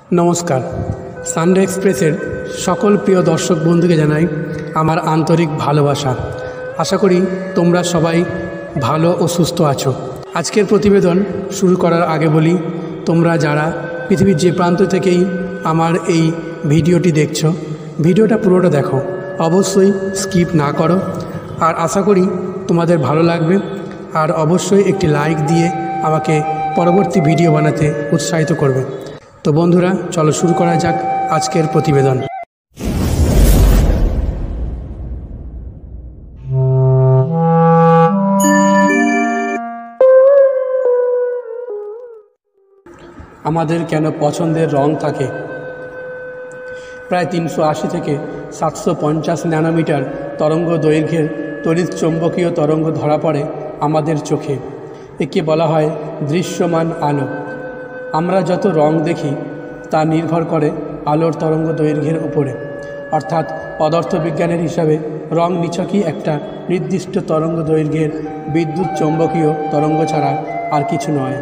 नमस्कार। सानडे एक्सप्रेसের সকল প্রিয় দর্শক বন্ধুকে জানাই আমার আন্তরিক ভালোবাসা। আশা করি তোমরা সবাই ভালো ও সুস্থ আছো। আজকের প্রতিবেদন শুরু করার আগে বলি, তোমরা যারা পৃথিবীর যে প্রান্ত থেকেই আমার এই ভিডিওটি দেখছো, ভিডিওটা পুরোটা দেখো, অবশ্যই স্কিপ না করো। আর আশা করি তোমাদের ভালো লাগবে। আর অবশ্যই একটি লাইক দিয়ে আমাকে পরবর্তী ভিডিও বানাতে উৎসাহিত করবে। তো বন্ধুরা, চলো শুরু করা যাক আজকের প্রতিবেদন। আমাদের কেন পছন্দের রং থাকে? প্রায় 380 থেকে 750 ন্যানোমিটার তরঙ্গ দৈর্ঘ্যের তড়িৎ চৌম্বকীয় তরঙ্গ ধরা পড়ে আমাদের চোখে। একে বলা হয় দৃশ্যমান আলো। আমরা যত রং দেখি তা নির্ভর করে আলোর তরঙ্গ দৈর্ঘ্যের উপরে। অর্থাৎ পদার্থবিজ্ঞানের হিসাবে রং নিছকই একটা নির্দিষ্ট তরঙ্গ দৈর্ঘ্যের বিদ্যুৎ চৌম্বকীয় তরঙ্গ ছাড়া আর কিছু নয়।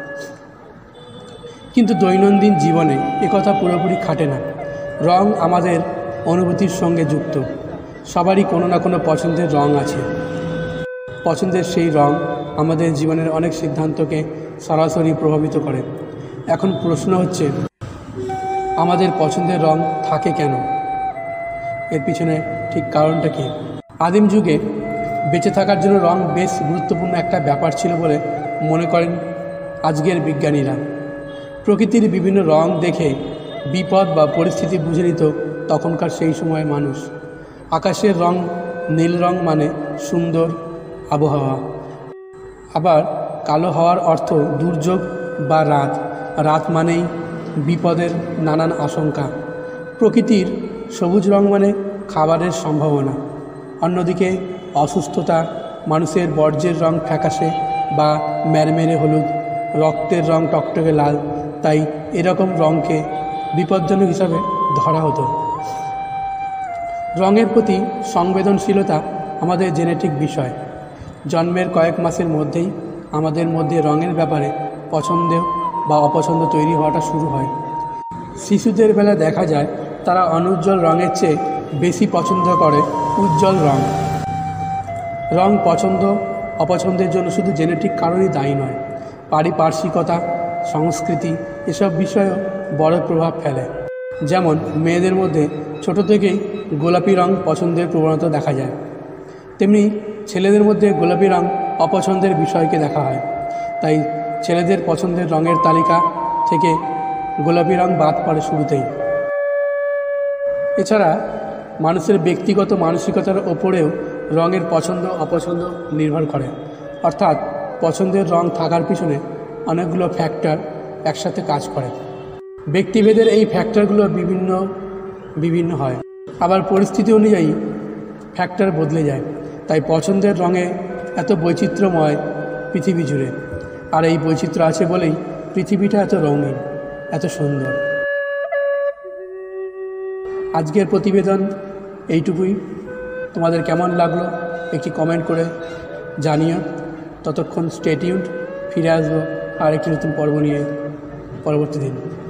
কিন্তু দৈনন্দিন জীবনে একথা পুরোপুরি খাটে না। রং আমাদের অনুভূতির সঙ্গে যুক্ত। সবারই কোনো না কোনো পছন্দের রং আছে। পছন্দের সেই রং আমাদের জীবনের অনেক সিদ্ধান্তকে সরাসরি প্রভাবিত করে। এখন প্রশ্ন হচ্ছে, আমাদের পছন্দের রং থাকে কেন? এর পিছনে ঠিক কারণটা কী? আদিম যুগে বেঁচে থাকার জন্য রং বেশ গুরুত্বপূর্ণ একটা ব্যাপার ছিল বলে মনে করেন আজকের বিজ্ঞানীরা। প্রকৃতির বিভিন্ন রং দেখে বিপদ বা পরিস্থিতি বুঝে নিত তখনকার সেই সময়ের মানুষ। আকাশের রং নীল রং মানে সুন্দর আবহাওয়া। আবার কালো হওয়ার অর্থ দুর্যোগ বা রাত। রাত মানেই বিপদের নানান আশঙ্কা। প্রকৃতির সবুজ রং মানে খাবারের সম্ভাবনা। অন্যদিকে অসুস্থতা, মানুষের বর্জ্যের রং ফ্যাকাশে বা ম্যারমেরে হলুদ, রক্তের রং টকটকে লাল। তাই এরকম রঙকে বিপজ্জনক হিসাবে ধরা হতো। রঙের প্রতি সংবেদনশীলতা আমাদের জেনেটিক বিষয়। জন্মের কয়েক মাসের মধ্যেই আমাদের মধ্যে রঙের ব্যাপারে পছন্দ বা অপছন্দ তৈরি হওয়াটা শুরু হয়। শিশুদের বেলা দেখা যায় তারা অনুজ্জ্বল রঙের চেয়ে বেশি পছন্দ করে উজ্জ্বল রং। রং পছন্দ অপছন্দের জন্য শুধু জেনেটিক কারণই দায়ী নয়, পারিপার্শ্বিকতা, সংস্কৃতি এসব বিষয়েও বড় প্রভাব ফেলে। যেমন মেয়েদের মধ্যে ছোট থেকেই গোলাপি রং পছন্দের প্রবণতা দেখা যায়, তেমনি ছেলেদের মধ্যে গোলাপি রং অপছন্দের বিষয়কে দেখা হয়। তাই ছেলেদের পছন্দের রঙের তালিকা থেকে গোলাপি রং বাদ পড়ে শুরুতেই। এছাড়া মানুষের ব্যক্তিগত মানসিকতার ওপরেও রঙের পছন্দ অপছন্দ নির্ভর করে। অর্থাৎ পছন্দের রং থাকার পিছনে অনেকগুলো ফ্যাক্টর একসাথে কাজ করে। ব্যক্তিভেদের এই ফ্যাক্টরগুলো বিভিন্ন হয়। আবার পরিস্থিতি অনুযায়ী ফ্যাক্টর বদলে যায়। তাই পছন্দের রঙে এত বৈচিত্র্যময় পৃথিবী জুড়ে। আর এই বৈচিত্র্য আছে বলেই পৃথিবীটা এত রঙিন, এত সুন্দর। আজকের প্রতিবেদন এইটুকুই। তোমাদের কেমন লাগলো একটি কমেন্ট করে জানিও। ততক্ষণ স্টে টিউনড। ফিরে আসবো আর একটি নতুন পর্ব নিয়ে পরবর্তী দিন।